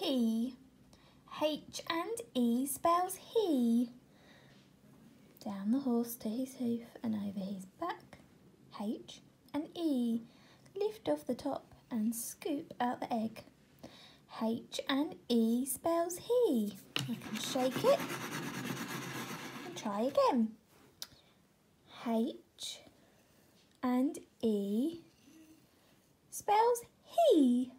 he. H and E spells he. Down the horse to his hoof and over his back. H and E. Lift off the top and scoop out the egg. H and E spells he. I can shake it and try again. H and E spells he.